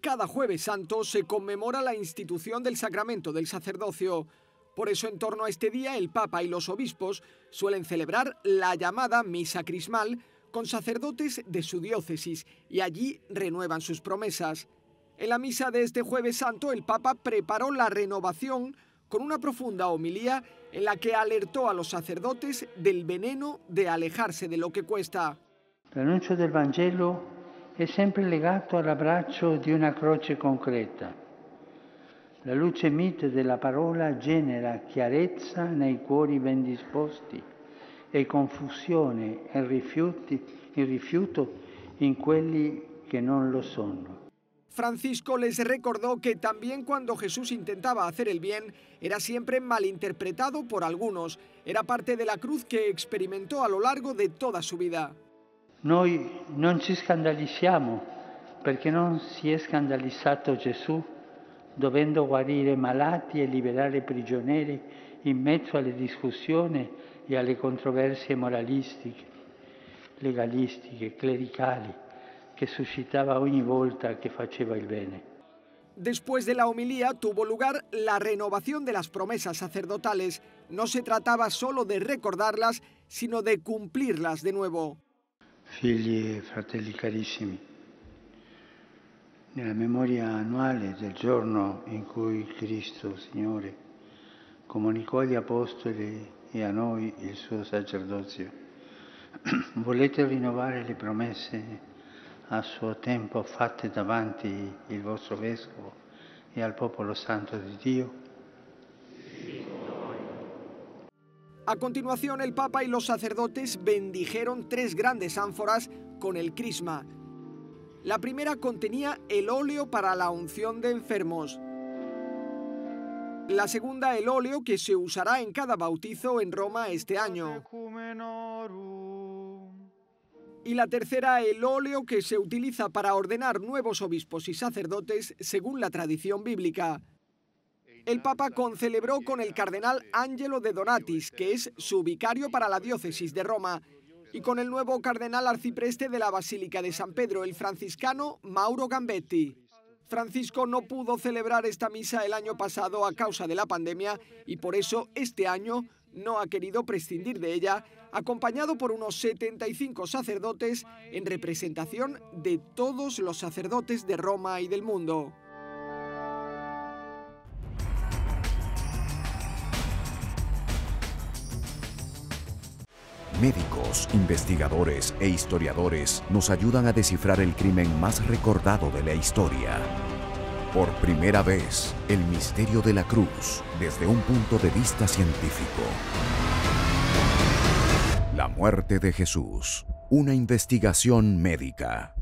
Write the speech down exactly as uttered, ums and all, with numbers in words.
cada Jueves Santo se conmemora la institución del sacramento del sacerdocio. Por eso, en torno a este día, el Papa y los obispos suelen celebrar la llamada Misa Crismal con sacerdotes de su diócesis y allí renuevan sus promesas. En la misa de este Jueves Santo, el Papa preparó la renovación con una profunda homilía en la que alertó a los sacerdotes del veneno de alejarse de lo que cuesta. L'annuncio del Vangelo è sempre legato all'abbraccio di una croce concreta. La luce mite della parola genera chiarezza nei cuori ben disposti e confusione e rifiuti, il rifiuto in quelli che non lo sono. Francisco les recordó que también cuando Jesús intentaba hacer el bien, era siempre malinterpretado por algunos. Era parte de la cruz que experimentó a lo largo de toda su vida. Noi non ci scandalizziamo perché non si è scandalizzato Gesù dovendo guarire malati e liberare prigionieri in mezzo alle discussioni e alle controversie moralistiche, legalistiche, clericali, que suscitaba ogni volta que faceva il bene. Después de la homilía tuvo lugar la renovación de las promesas sacerdotales. No se trataba solo de recordarlas, sino de cumplirlas de nuevo. Figli e fratelli carissimi, nella memoria annuale del giorno in cui Cristo, Signore, comunicò agli Apostoli e a noi il suo sacerdozio, volete rinnovare le promesse a suo tempo fatte davanti il vostro Vescovo e al popolo santo di Dio? A continuación, el Papa y los sacerdotes bendijeron tres grandes ánforas con el crisma. La primera contenía el óleo para la unción de enfermos. La segunda, el óleo que se usará en cada bautizo en Roma este año. Y la tercera, el óleo que se utiliza para ordenar nuevos obispos y sacerdotes según la tradición bíblica. El Papa concelebró con el cardenal Angelo de Donatis, que es su vicario para la diócesis de Roma, y con el nuevo cardenal arcipreste de la Basílica de San Pedro, el franciscano Mauro Gambetti. Francisco no pudo celebrar esta misa el año pasado a causa de la pandemia y por eso este año no ha querido prescindir de ella, acompañado por unos setenta y cinco sacerdotes en representación de todos los sacerdotes de Roma y del mundo. Médicos, investigadores e historiadores nos ayudan a descifrar el crimen más recordado de la historia. Por primera vez, el misterio de la cruz, desde un punto de vista científico. La muerte de Jesús, una investigación médica.